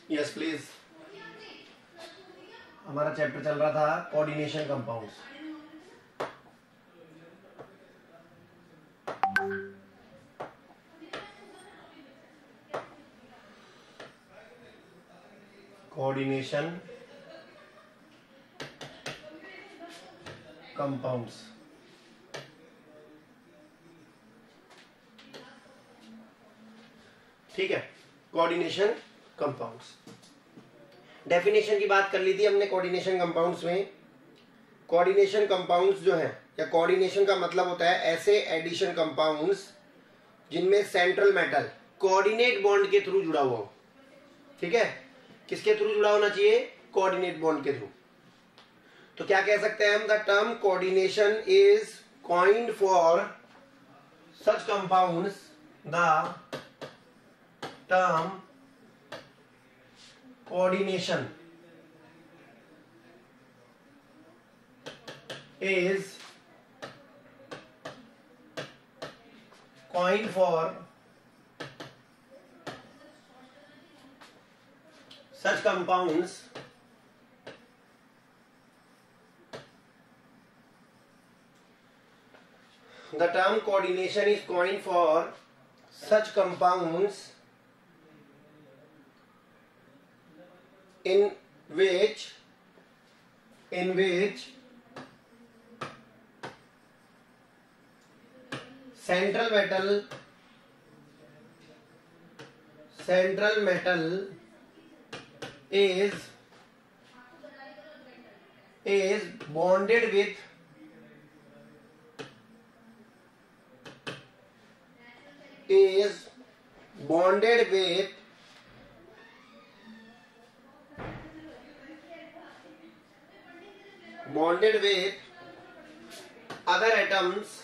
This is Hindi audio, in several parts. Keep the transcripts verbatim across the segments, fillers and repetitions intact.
Yes please. हमारा चैप्टर चल रहा था कोऑर्डिनेशन कंपाउंड्स। Coordination compounds. ठीक है, कोऑर्डिनेशन कंपाउंड्स। डेफिनेशन की बात कर ली थी हमने कोऑर्डिनेशन कंपाउंड्स में। कोऑर्डिनेशन कंपाउंड्स जो है, या कोऑर्डिनेशन का मतलब होता है ऐसे एडिशन कंपाउंड्स जिनमें सेंट्रल मेटल कोऑर्डिनेट बॉन्ड के थ्रू जुड़ा हुआ हो। ठीक है, किसके थ्रू जुड़ा होना चाहिए? कोऑर्डिनेट बॉन्ड के थ्रू। तो क्या कह सकते हैं हम? The term coordination is coined for such compounds. The term coordination is coined for such compounds the term coordination is coined for such compounds in which in which central metal central metal is is bonded with is bonded with bonded with other atoms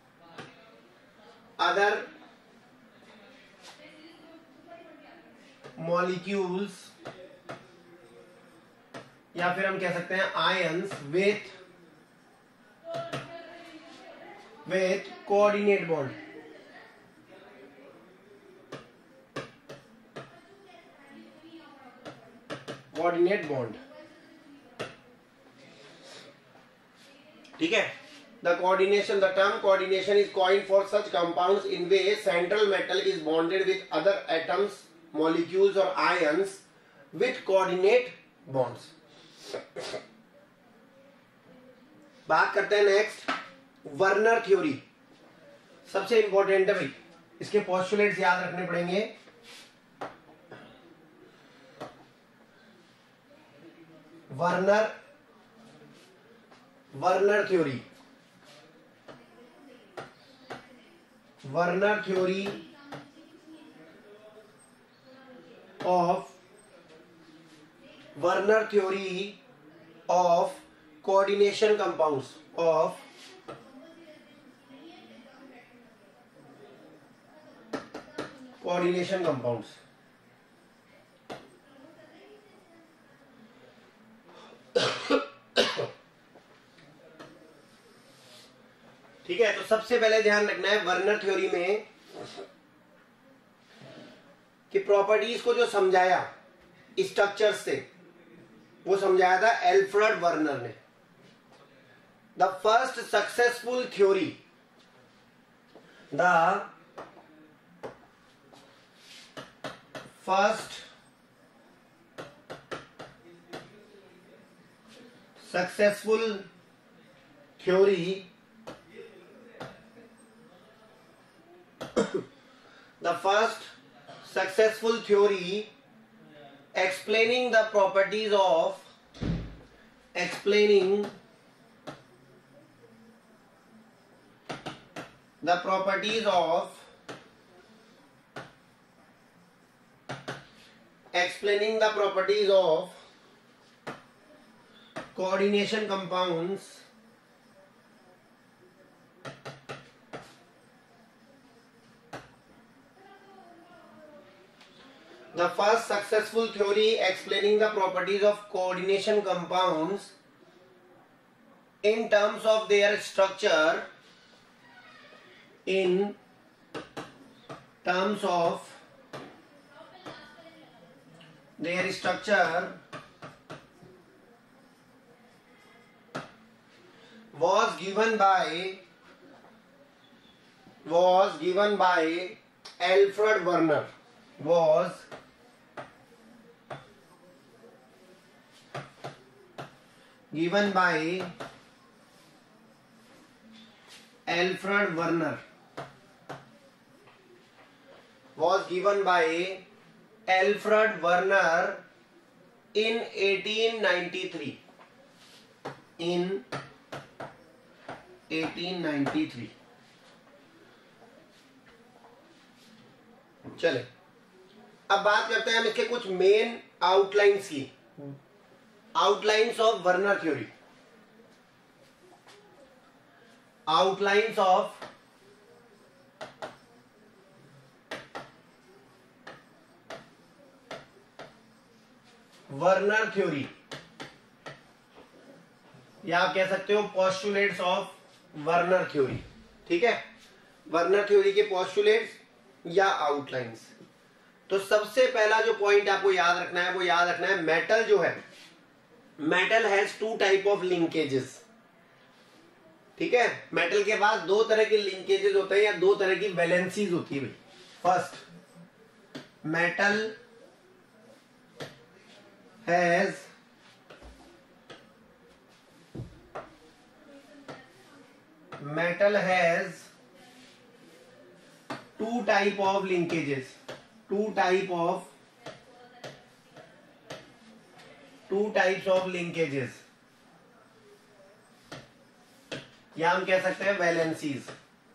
other molecules, या फिर हम कह सकते हैं ions with with coordinate bond. Coordinate bond. ठीक है, The coordination, the term coordination is coined for such compounds in which central metal is bonded with other atoms, molecules or ions with coordinate bonds. बात करते हैं नेक्स्ट, वर्नर थ्योरी। सबसे इंपॉर्टेंट है भाई, इसके पोस्टुलेट्स याद रखने पड़ेंगे। Werner Werner theory Werner theory of Werner theory of coordination compounds of coordination compounds। ठीक है, तो सबसे पहले ध्यान रखना है वर्नर थ्योरी में कि प्रॉपर्टीज को जो समझाया स्ट्रक्चर्स से, वो समझाया था एल्फ्रेड वर्नर ने। The first successful theory the first successful theory the first successful theory explaining the properties of explaining the properties of explaining the properties of coordination compounds The first successful theory explaining the properties of coordination compounds in terms of their structure, in terms of their structure was given by was given by Alfred Werner was given by Alfred Werner was given by Alfred Werner in eighteen ninety-three in eighteen ninety-three। चले अब बात करते हैं हम इसके कुछ मेन आउटलाइंस की। Outlines of Werner theory. Outlines of Werner theory, या आप कह सकते हो पोस्टुलेट्स ऑफ वर्नर थ्योरी। ठीक है, वर्नर थ्योरी के पोस्टुलेट्स या आउटलाइंस। तो सबसे पहला जो पॉइंट आपको याद रखना है वो याद रखना है मेटल जो है, metal has two type of linkages. ठीक है, मेटल के पास दो तरह के लिंकेजेस होते हैं या दो तरह की वैलेंसीज होती है भाई। First, metal has metal has two type of linkages two type of two types of linkages, या हम कह सकते हैं वैलेंसीज।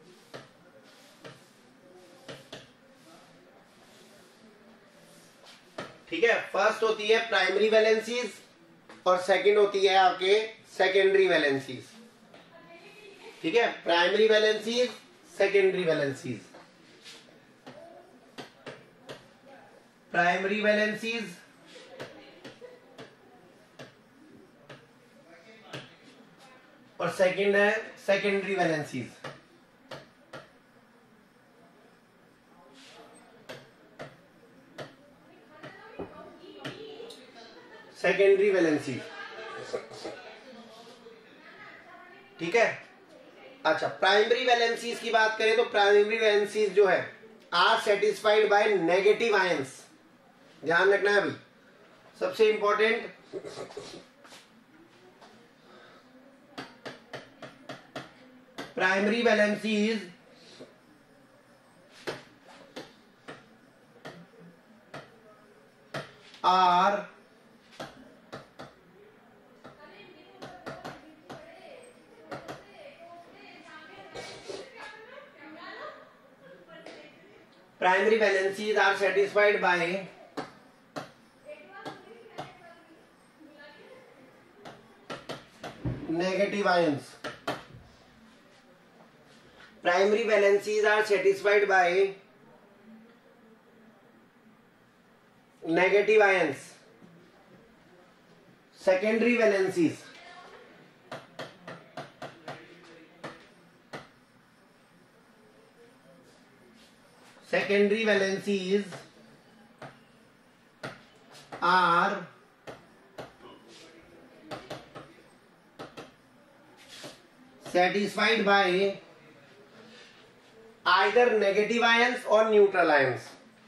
ठीक है, फर्स्ट होती है प्राइमरी वैलेंसीज और सेकंड होती है आपके सेकेंडरी वैलेंसीज। ठीक है, primary valencies, secondary valencies. Primary valencies और सेकंड है सेकेंडरी वैलेंसीज। Secondary valencies. ठीक है, अच्छा, प्राइमरी वैलेंसीज की बात करें तो प्राइमरी वैलेंसीज जो है are satisfied by negative ions. ध्यान रखना है अभी सबसे important, primary valencies are primary valencies are satisfied by negative ions. Primary valencies are satisfied by negative ions. Secondary valencies secondary valencies are satisfied by either negative ions or neutral ions.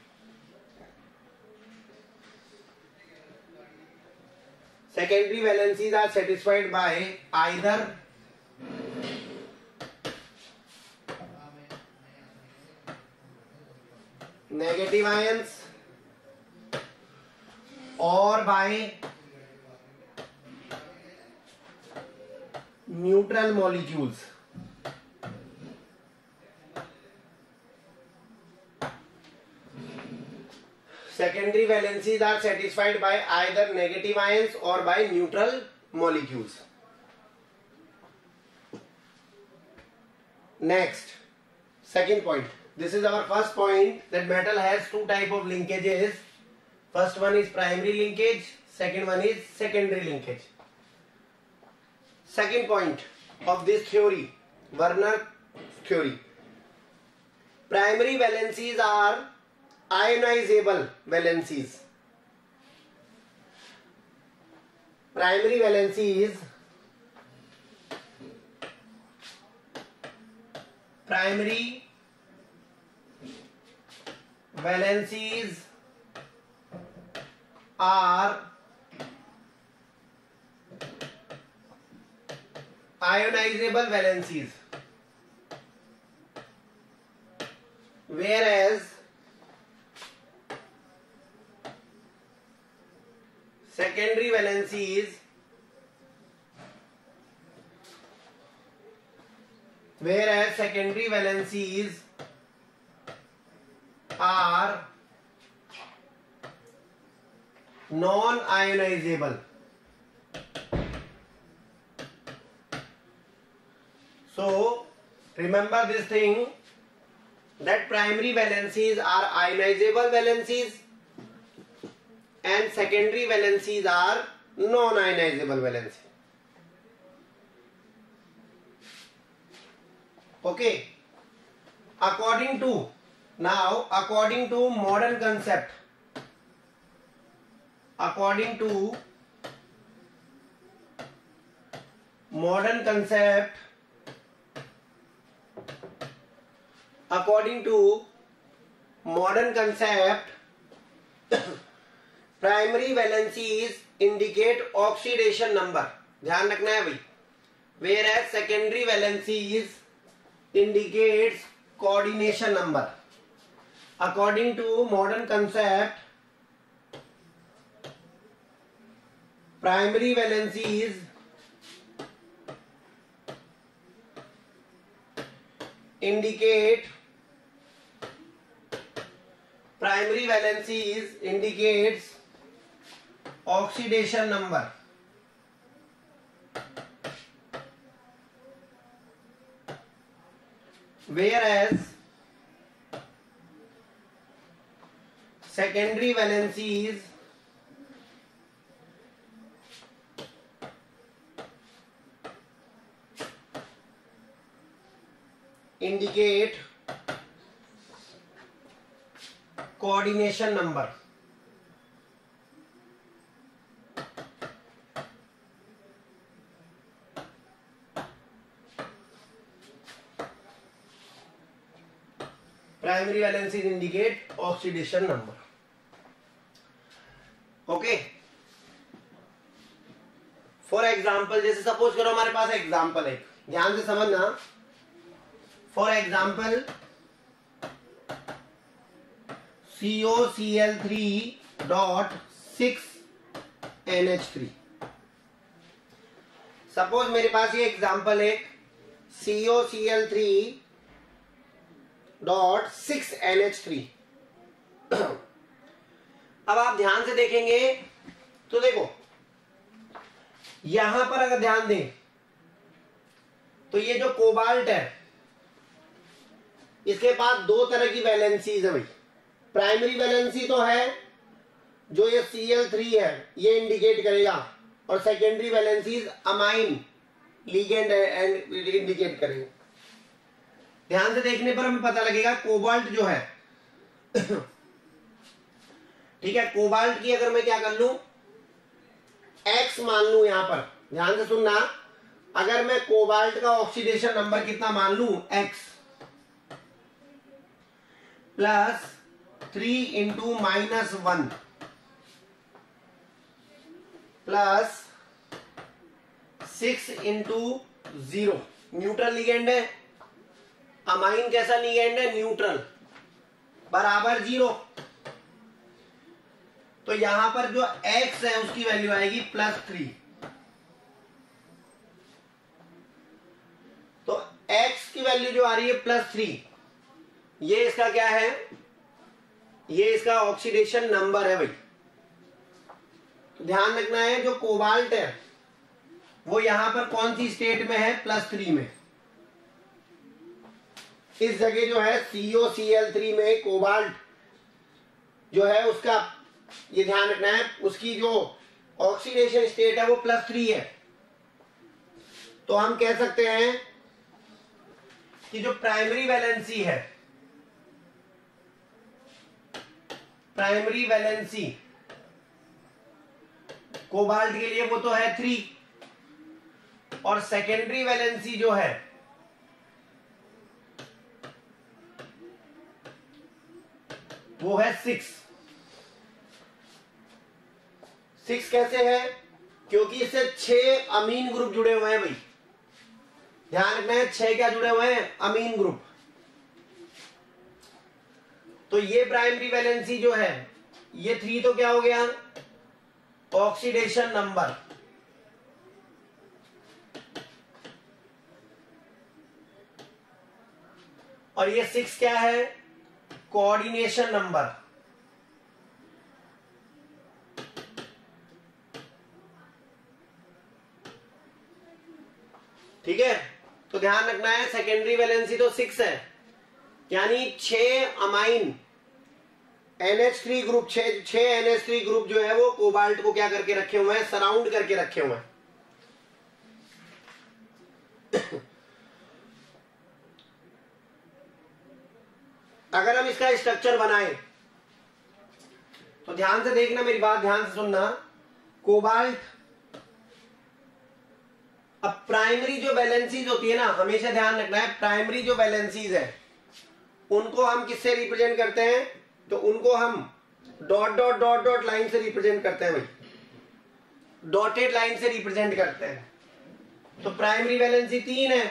Secondary valencies are satisfied by either negative ions or by neutral molecules. Secondary valencies are satisfied by either negative ions or by neutral molecules. Next, second point. This is our first point, that metal has two type of linkages. First one is primary linkage, second one is secondary linkage. Second point of this theory, Werner theory. Primary valencies are ionizable valencies. Primary valencies primary valencies are ionizable valencies, whereas secondary valencies whereas secondary valencies are non-ionizable. So remember this thing, that primary valencies are ionizable valencies and secondary valencies are non-ionizable valencies. Okay, according to now according to modern concept according to modern concept according to modern concept primary valencies indicate oxidation number, ध्यान रखना है भाई, whereas secondary valencies indicates coordination number. According to modern concept primary valencies indicate primary valencies indicates oxidation number, whereas secondary valencies indicate coordination number. Primary valencies indicate oxidation number. Okay, for example जैसे सपोज करो हमारे पास एग्जाम्पल है, ध्यान से समझना. For example C O C L three dot six N H three. Suppose मेरे पास ये एग्जाम्पल है C O C L three dot six N H three. अब आप ध्यान से देखेंगे तो देखो यहां पर अगर ध्यान दें तो ये जो कोबाल्ट है इसके पास दो तरह की वैलेंसीज है भाई. प्राइमरी वैलेंसी तो है जो ये सी एल थ्री है ये इंडिकेट करेगा, और secondary valencies amine ligand and indicate करेंगे. ध्यान से देखने पर हमें पता लगेगा कोबाल्ट जो है ठीक है, कोबाल्ट की अगर मैं क्या कर लूं एक्स मान लूं, यहां पर ध्यान से सुनना, अगर मैं कोबाल्ट का ऑक्सीडेशन नंबर कितना मान लूं x plus three into minus one plus six into zero. Neutral ligand है, अमाइन कैसा लिगेंड है न्यूट्रल, बराबर जीरो. तो यहां पर जो x है उसकी वैल्यू आएगी प्लस थ्री. तो x की वैल्यू जो आ रही है प्लस थ्री, ये इसका क्या है, ये इसका ऑक्सीडेशन नंबर है भाई. तो ध्यान रखना है जो कोबाल्ट है वो यहां पर कौन सी स्टेट में है, प्लस थ्री में. इस जगह जो है C O C L three में कोबाल्ट जो है उसका ये ध्यान रखना है, उसकी जो ऑक्सीडेशन स्टेट है वो प्लस थ्री है. तो हम कह सकते हैं कि जो प्राइमरी वैलेंसी है, प्राइमरी वैलेंसी कोबाल्ट के लिए वो तो है थ्री, और सेकेंडरी वैलेंसी जो है वो है सिक्स। सिक्स कैसे है? क्योंकि इससे छह अमीन ग्रुप जुड़े हुए हैं भाई, ध्यान रखना है, छह क्या जुड़े हुए हैं? Amine group. तो ये प्राइमरी वैलेंसी जो है ये थ्री तो क्या हो गया? Oxidation number. और ये सिक्स क्या है? Coordination number. ठीक है, तो ध्यान रखना है सेकेंडरी वैलेंसी तो सिक्स है, यानी छह amine N H three group, छह छह एन एच थ्री ग्रुप जो है वो कोबाल्ट को क्या करके रखे हुए हैं? सराउंड करके रखे हुए हैं। अगर हम इसका स्ट्रक्चर बनाएं तो ध्यान से देखना, मेरी बात ध्यान से सुनना। कोबाल्ट, अब प्राइमरी जो वैलेंसीज होती है ना, हमेशा ध्यान रखना है, प्राइमरी जो वैलेंसीज है उनको हम किससे रिप्रेजेंट करते हैं? तो उनको हम dot dot dot dot line से रिप्रेजेंट करते हैं भाई, डॉटेड लाइन से रिप्रेजेंट करते हैं। तो प्राइमरी वैलेंसी तीन है,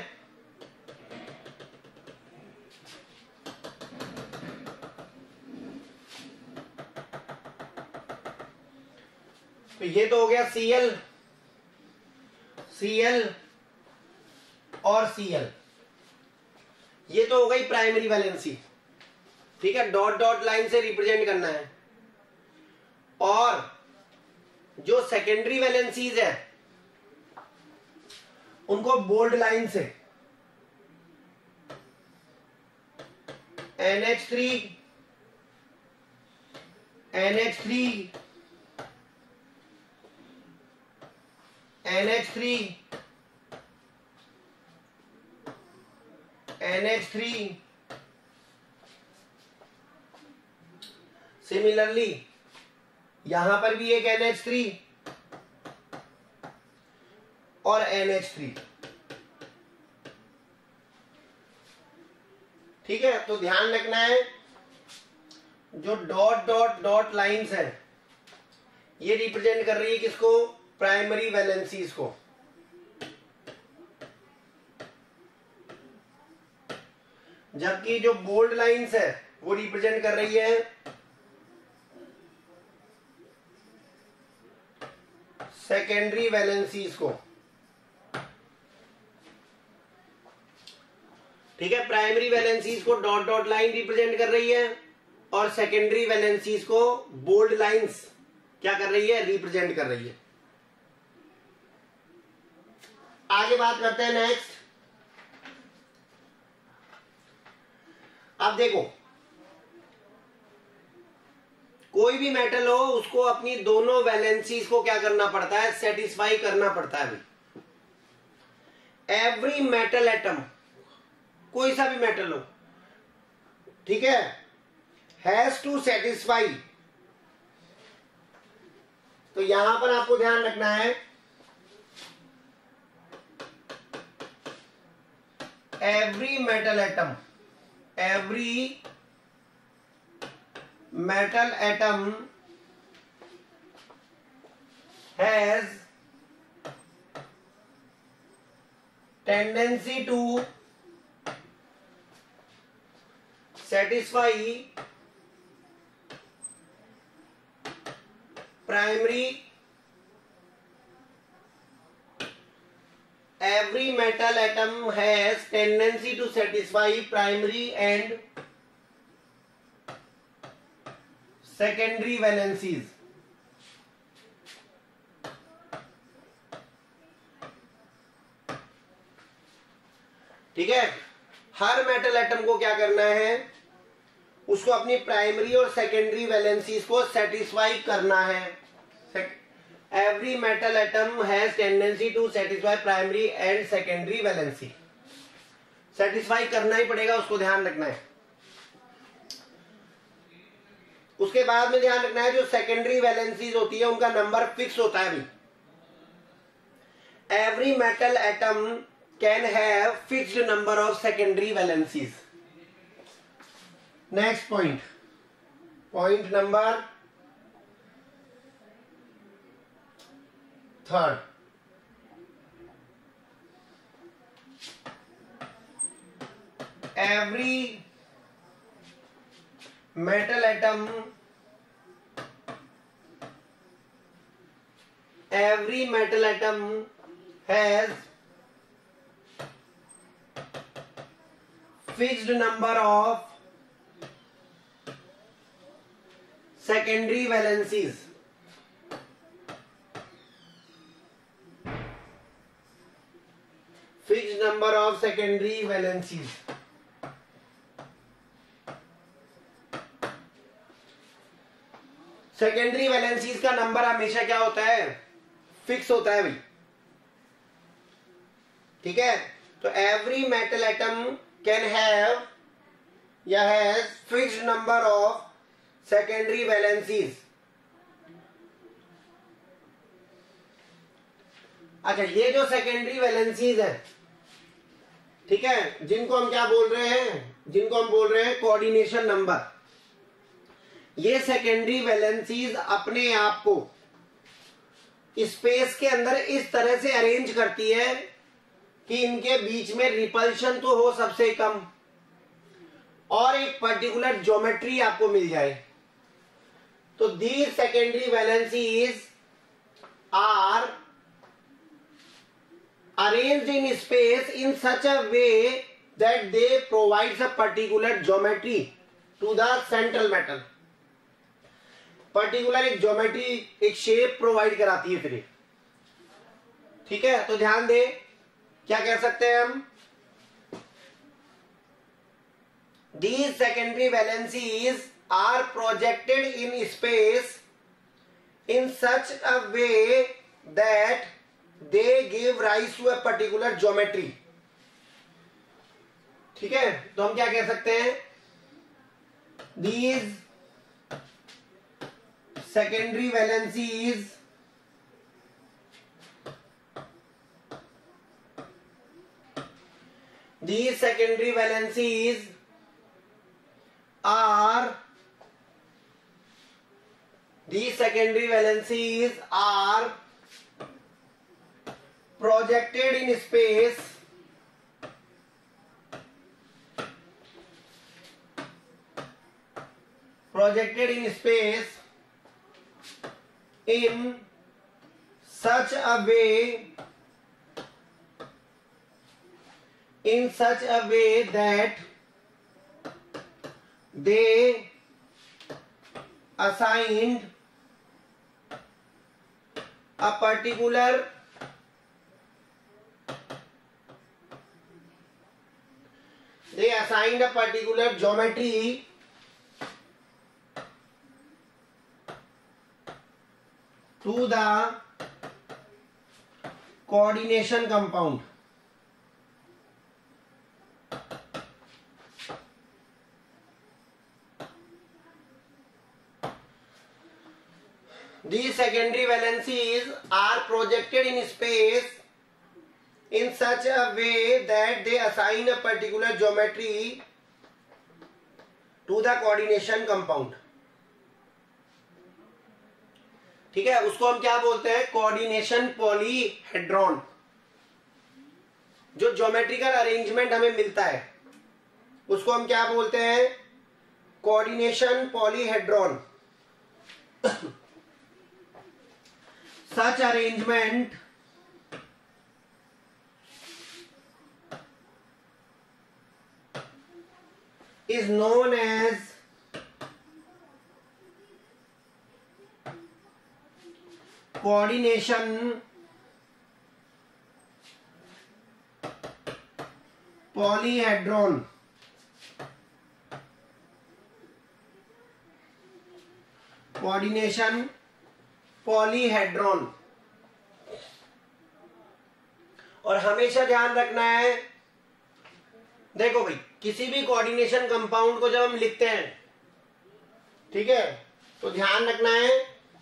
तो ये तो हो गया Cl, Cl और Cl, ये तो हो गई प्राइमरी वैलेंसी। ठीक है, डॉट डॉट लाइन से रिप्रेजेंट करना है। और जो सेकेंडरी वैलेंसीज है उनको बोल्ड लाइन से N H three, N H three, N H three, N H three, similarly यहां पर भी एक एन एच थ्री और एन एच थ्री। ठीक है, तो ध्यान रखना है जो डॉट डॉट डॉट लाइंस है ये रिप्रेजेंट कर रही है किसको? प्राइमरी वैलेंसीज को। जबकि जो बोल्ड लाइंस है वो रिप्रेजेंट कर रही है सेकेंडरी वैलेंसीज को। ठीक है, प्राइमरी वैलेंसीज को डॉट डॉट लाइन रिप्रेजेंट कर रही है और सेकेंडरी वैलेंसीज को बोल्ड लाइंस क्या कर रही है? रिप्रेजेंट कर रही है। आगे बात करते हैं नेक्स्ट। अब देखो, कोई भी मेटल हो उसको अपनी दोनों वैलेंसीज को क्या करना पड़ता है? सेटिस्फाई करना पड़ता है। एवरी मेटल एटम, कोई सा भी मेटल हो, ठीक है, हैज टू सेटिस्फाई। तो यहां पर आपको ध्यान रखना है every metal atom, every metal atom has tendency to satisfy primary, every metal atom has tendency to satisfy primary and secondary valencies. ठीक है, हर मेटल एटम को क्या करना है? उसको अपनी प्राइमरी और सेकेंडरी वैलेंसीज को सेटिस्फाई करना है। Every metal atom has tendency to satisfy primary and secondary valency. Satisfy करना ही पड़ेगा, उसको ध्यान रखना है। उसके बाद में ध्यान रखना है जो सेकेंडरी वैलेंसीज होती है उनका नंबर फिक्स होता है भी। Every metal atom can have fixed number of secondary valencies. Next point, point number third, every metal atom every metal atom has fixed number of secondary valencies. Fixed number of secondary valencies. Secondary valencies का नंबर हमेशा क्या होता है, फिक्स होता है भाई। ठीक है, तो every metal atom can have या has fixed number of secondary valencies. अच्छा, ये जो सेकेंडरी वैलेंसीज है, ठीक है, जिनको हम क्या बोल रहे हैं, जिनको हम बोल रहे हैं कोऑर्डिनेशन नंबर। ये सेकेंडरी वैलेंसीज अपने आप को स्पेस के अंदर इस तरह से अरेंज करती है कि इनके बीच में रिपल्शन तो हो सबसे कम और एक पर्टिकुलर ज्योमेट्री आपको मिल जाए। तो these secondary valencies are arranged in space in such a way that they provides a particular geometry to the central metal. Particular एक ज्योमेट्री, एक शेप प्रोवाइड कराती है फिर। ठीक है, तो ध्यान दे, क्या कह सकते हैं हम, these secondary valencies are projected in space in such a way that they give rise to a particular geometry। ठीक है, तो हम क्या कह सकते हैं, these secondary valencies these secondary valencies are these secondary valencies are projected in space projected in space in such a way in such a way that they assigned a particular they assigned a particular geometry to the coordination compound। These secondary valencies are projected in space in such a way that they assign a particular geometry to the coordination compound। ठीक है, उसको हम क्या बोलते हैं, कोऑर्डिनेशन पॉलीहेड्रॉन। जो ज्योमेट्रिकल अरेंजमेंट हमें मिलता है उसको हम क्या बोलते हैं, coordination polyhedron. Such arrangement is known as coordination polyhedron। Coordination polyhedron. और हमेशा ध्यान रखना है, देखो भाई, किसी भी कोऑर्डिनेशन कंपाउंड को जब हम लिखते हैं, ठीक है, तो ध्यान रखना है,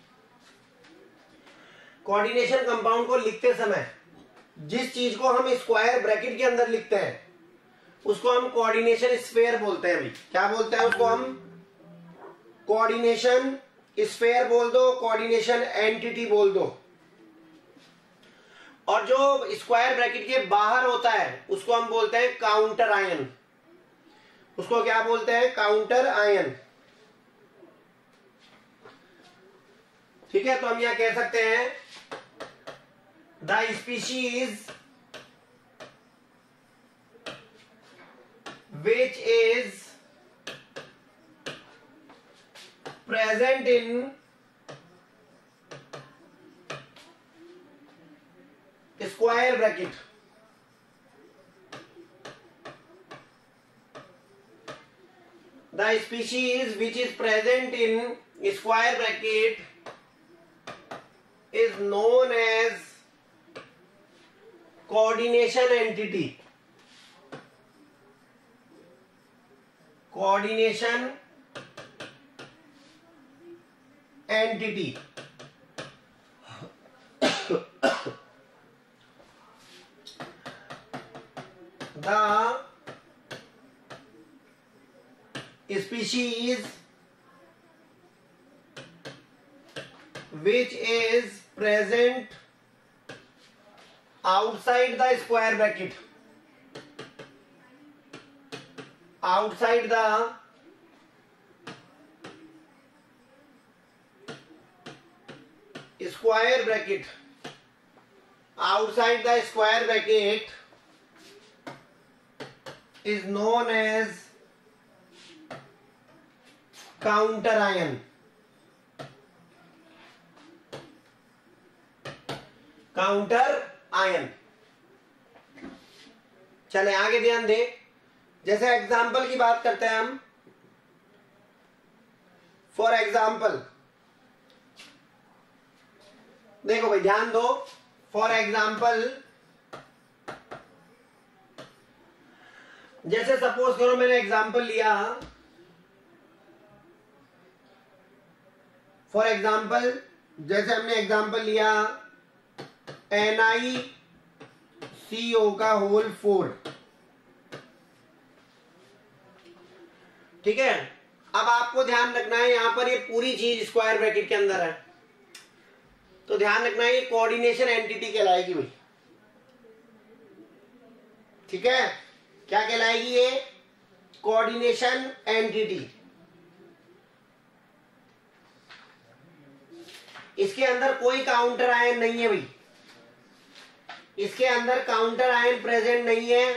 कोऑर्डिनेशन कंपाउंड को लिखते समय जिस चीज को हम स्क्वायर ब्रैकेट के अंदर लिखते हैं उसको हम कोऑर्डिनेशन स्फीयर बोलते हैं। भाई क्या बोलते हैं उसको? हम कोऑर्डिनेशन स्फीयर बोल दो, कोऑर्डिनेशन एंटिटी बोल दो। और जो स्क्वायर ब्रैकेट के बाहर होता है उसको हम बोलते हैं काउंटर आयन। उसको क्या बोलते हैं? Counter ion. ठीक है, तो हम यहां कह सकते हैं the species which is present in square bracket the species which is present in square bracket is known as coordination entity coordination entity. The species which is present outside the square bracket outside the square bracket outside the square bracket is known as counter ion। Counter ion. चले आगे ध्यान दे, जैसे एग्जाम्पल की बात करते हैं हम। फॉर एग्जाम्पल देखो भाई, ध्यान दो। फॉर एग्जाम्पल जैसे सपोज करो मैंने एग्जाम्पल लिया, फॉर एग्जाम्पल जैसे हमने एग्जाम्पल लिया एन आई सी ओ का होल फोर। ठीक है, अब आपको ध्यान रखना है यहां पर ये पूरी चीज स्क्वायर ब्रैकेट के अंदर है, तो ध्यान रखना है ये कोऑर्डिनेशन एंटिटी कहलाएगी भाई। ठीक है, क्या कहलाएगी ये? Coordination entity. इसके अंदर कोई काउंटर आयन नहीं है भाई, इसके अंदर काउंटर आयन प्रेजेंट नहीं है।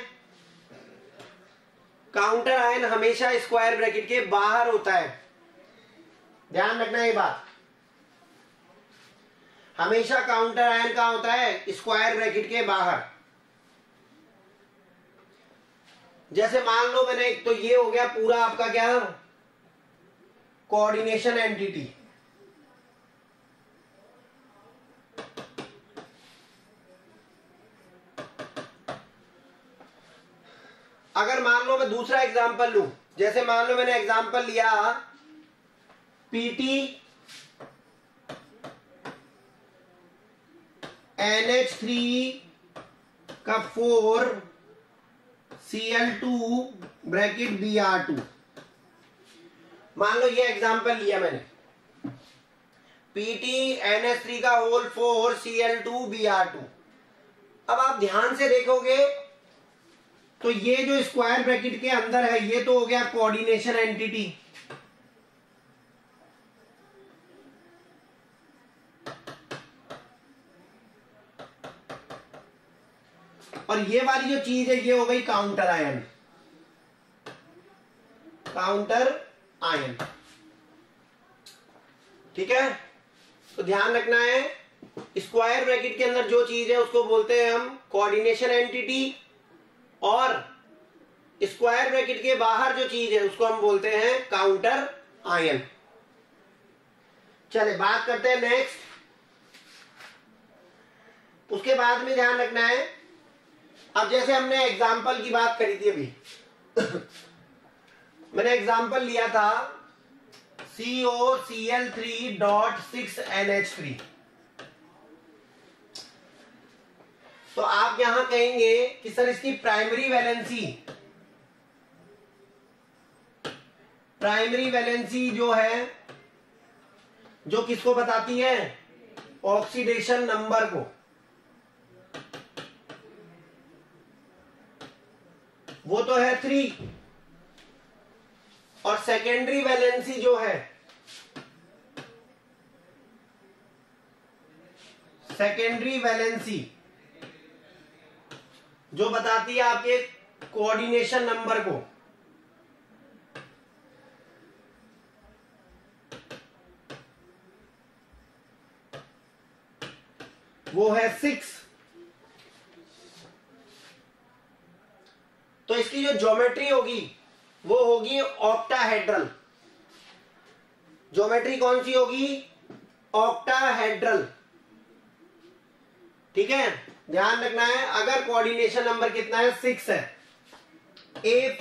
काउंटर आयन हमेशा स्क्वायर ब्रैकेट के बाहर होता है, ध्यान रखना ये बात। हमेशा काउंटर आयन कहां होता है? स्क्वायर ब्रैकेट के बाहर। जैसे मान लो मैंने, तो ये हो गया पूरा आपका क्या? Coordination entity. अगर मान लो मैं दूसरा एग्जांपल लूं, जैसे मान लो मैंने एग्जांपल लिया पीटी एन एच थ्री का four C L two bracket B R two. मान लो ये एग्जांपल लिया मैंने पीटी एन एच थ्री का whole four C L two B R two. अब आप ध्यान से देखोगे तो ये जो स्क्वायर ब्रैकेट के अंदर है ये तो हो गया कोऑर्डिनेशन एंटिटी। और ये वाली जो चीज है ये हो गई काउंटर आयन। काउंटर आयन, ठीक है। तो ध्यान रखना है, स्क्वायर ब्रैकेट के अंदर जो चीज है उसको बोलते हैं हम कोऑर्डिनेशन एंटिटी, और स्क्वायर ब्रैकेट के बाहर जो चीज है उसको हम बोलते हैं काउंटर आयन। चले बात करते हैं नेक्स्ट। उसके बाद में ध्यान रखना है, अब जैसे हमने एग्जाम्पल की बात करी थी अभी मैंने एग्जाम्पल लिया था C O C L three dot six N H three. तो आप यहां कहेंगे कि सर इसकी प्राइमरी वैलेंसी प्राइमरी वैलेंसी जो है, जो किसको बताती है, ऑक्सीडेशन नंबर को, वो तो है थ्री। और सेकेंडरी वैलेंसी जो है, सेकेंडरी वैलेंसी जो बताती है आपके कोऑर्डिनेशन नंबर को, वो है सिक्स। तो इसकी जो ज्योमेट्री होगी वो होगी ऑक्टाहेड्रल। ज्योमेट्री कौन सी होगी, ऑक्टाहेड्रल। ठीक है, ध्यान रखना है। अगर कोऑर्डिनेशन नंबर कितना है, सिक्स है, if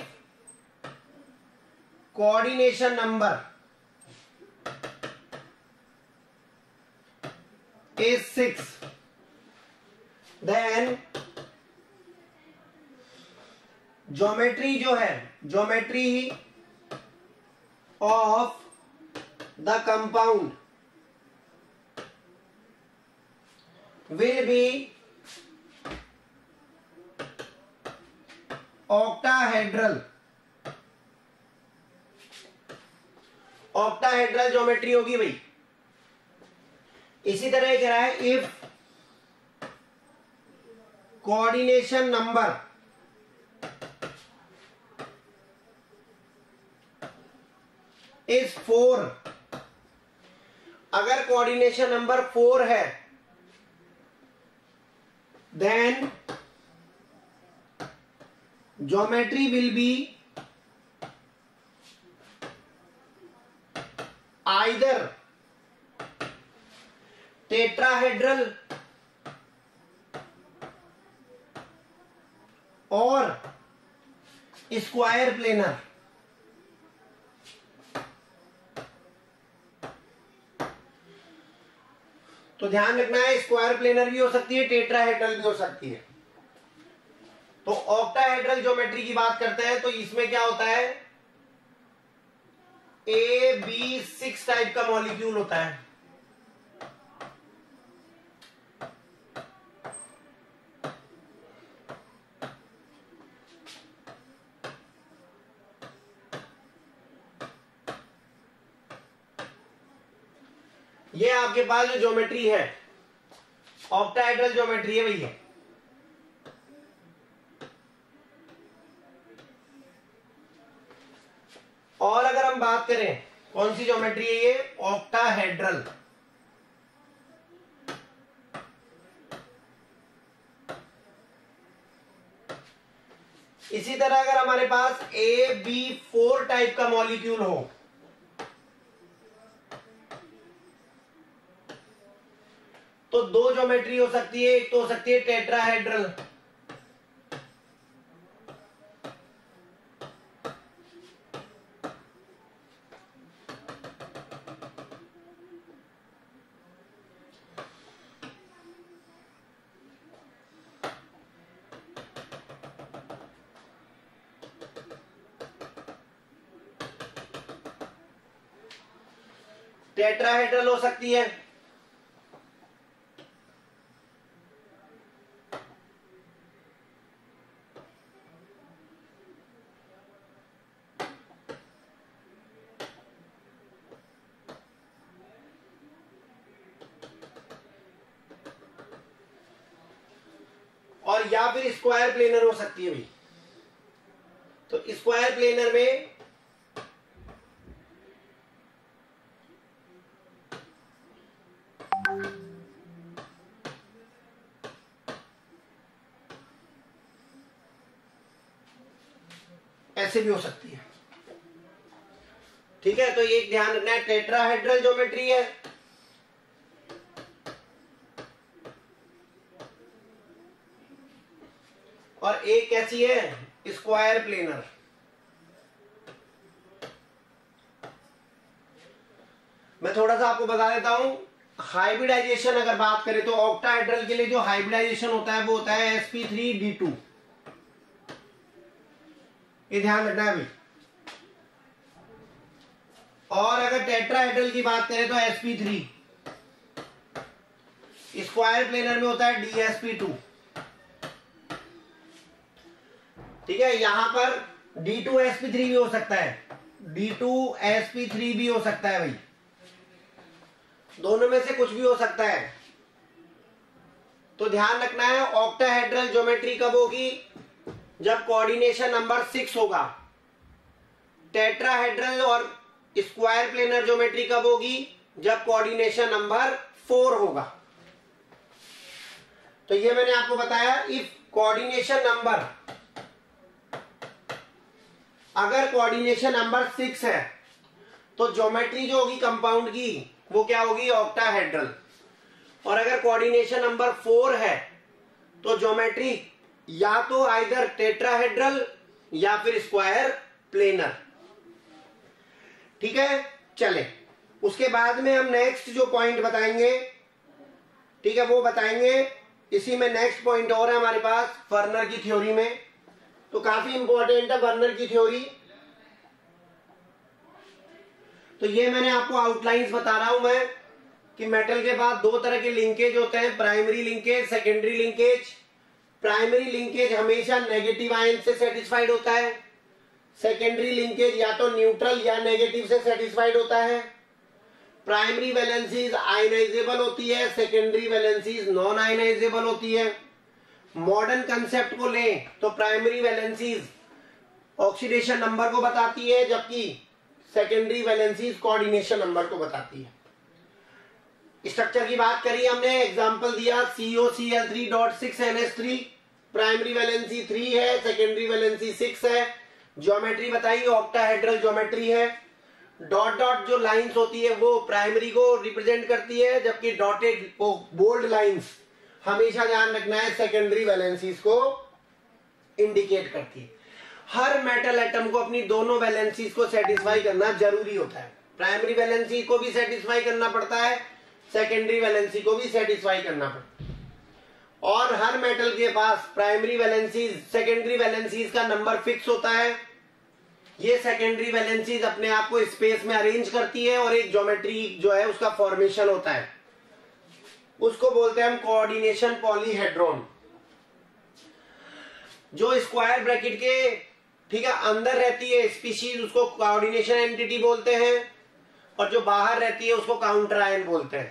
coordination number is six then geometry जो है, geometry of the compound will be octahedral। Octahedral geometry होगी भाई। इसी तरह कह रहा है if coordination number is four. अगर कोऑर्डिनेशन नंबर फोर है then geometry will be either tetrahedral or square planar। तो ध्यान रखना है, स्क्वायर प्लेनर भी हो सकती है, टेट्राहेड्रल भी हो सकती है। तो ऑक्टाहेड्रल ज्योमेट्री की बात करते हैं तो इसमें क्या होता है, ए बी सिक्स टाइप का मॉलिक्यूल होता है। ये आपके पास जो ज्योमेट्री है ऑक्टाहेड्रल ज्योमेट्री है भैया। और अगर हम बात करें कौन सी ज्योमेट्री है ये, ऑक्टाहेड्रल। इसी तरह अगर हमारे पास ए बी फोर टाइप का मॉलिक्यूल हो तो दो ज्योमेट्री हो सकती है। एक तो हो सकती है टेट्राहेड्रल, टेट्राहेड्रल हो सकती है। और या फिर स्क्वायर प्लेनर हो सकती है भाई। तो स्क्वायर प्लेनर में ऐसे भी हो सकती है। ठीक है, तो ये ध्यान रखना है, टेट्राहेड्रल ज्योमेट्री है और एक कैसी है, स्क्वायर प्लेनर। मैं थोड़ा सा आपको बता देता हूं, हाइब्रिडाइजेशन अगर बात करें तो ऑक्टाहेड्रल के लिए जो हाइब्रिडाइजेशन होता है वो होता है S P three D two, ये ध्यान रखना है भाई। और अगर टेट्राहेड्रल की बात करें तो S P three, square planar में होता है डी एस पी टू। ठीक है, यहां पर D two S P three भी हो सकता है, D two S P three भी हो सकता है भाई, दोनों में से कुछ भी हो सकता है। तो ध्यान रखना है ऑक्टाहेड्रल ज्योमेट्री कब होगी, जब कोऑर्डिनेशन नंबर सिक्स होगा। टेट्राहेड्रल और स्क्वायर प्लेनर ज्योमेट्री कब होगी, जब कोऑर्डिनेशन नंबर फोर होगा। तो ये मैंने आपको बताया, इफ कोऑर्डिनेशन नंबर, अगर कोऑर्डिनेशन नंबर सिक्स है तो ज्योमेट्री जो होगी कंपाउंड की वो क्या होगी, ऑक्टाहेड्रल। और अगर कोऑर्डिनेशन नंबर फोर है तो ज्योमेट्री या तो आइदर टेट्राहेड्रल या फिर स्क्वायर प्लेनर। ठीक है, चले उसके बाद में हम नेक्स्ट जो पॉइंट बताएंगे, ठीक है, वो बताएंगे। इसी में नेक्स्ट पॉइंट और है हमारे पास वर्नर की थ्योरी में, तो काफी इंपॉर्टेंट है वर्नर की थ्योरी। तो ये मैंने आपको आउटलाइंस बता रहा हूं मैं कि मेटल के बाद दो तरह के लिंकेज होते हैं, primary linkage, secondary linkage. Primary linkage हमेशा नेगेटिव आयन से सेटिस्फाइड होता है, सेकेंडरी लिंकेज या तो न्यूट्रल या नेगेटिव से सेटिस्फाइड होता है। प्राइमरी वैलेंसीज आयनाइजेबल होती है, सेकेंडरी वैलेंसीज नॉन आयनाइजेबल होती है। मॉडर्न कंसेप्ट को लें तो प्राइमरी वैलेंसीज ऑक्सीडेशन नंबर को बताती है, जबकि सेकेंडरी वैलेंसीज कोऑर्डिनेशन नंबर को बताती है। स्ट्रक्चर की बात करी हमने, एग्जांपल दिया C O C L three dot six N H three, primary valency three है, सेकेंडरी वैलेंसी सिक्स है। ज्योमेट्री बताई ऑक्टाहेड्रल ज्योमेट्री है। डॉट डॉट जो लाइंस होती है वो प्राइमरी को रिप्रेजेंट करती है, जबकि डॉटेड बोल्ड लाइंस हमेशा ध्यान रखना है सेकेंडरी वैलेंसीज को इंडिकेट करती है। हर मेटल एटम को अपनी दोनों वैलेंसीज को सेटिस्फाई करना जरूरी होता है, प्राइमरी वैलेंसी को भी सेटिस्फाई करना पड़ता है, सेकेंडरी वैलेंसी को भी सेटिस्फाई करना पड़ता है। और हर मेटल के पास प्राइमरी वैलेंसीज सेकेंडरी वैलेंसीज का नंबर फिक्स होता है। ये सेकेंडरी वैलेंसीज अपने आप को स्पेस में अरेंज करती है और एक ज्योमेट्री जो है उसका फॉर्मेशन होता है, उसको बोलते हैं हम कोऑर्डिनेशन पॉलीहेड्रॉन। जो स्क्वायर ब्रैकेट के, ठीक है, अंदर रहती है स्पीशीज उसको कोऑर्डिनेशन एंटिटी बोलते हैं, और जो बाहर रहती है उसको काउंटर आयन बोलते हैं।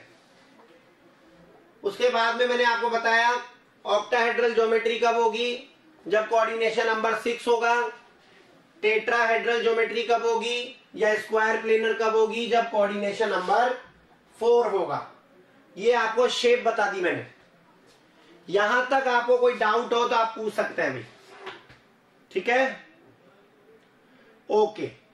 उसके बाद में मैंने आपको बताया ऑक्टाहेड्रल ज्योमेट्री कब होगी, जब कोऑर्डिनेशन नंबर सिक्स होगा। टेट्राहेड्रल ज्योमेट्री कब होगी या स्क्वायर प्लेनर कब होगी, जब कोऑर्डिनेशन नंबर फोर होगा। ये आपको शेप बता दी मैंने। यहां तक आपको कोई डाउट हो तो आप पूछ सकते हैं भाई, ठीक है, ओके।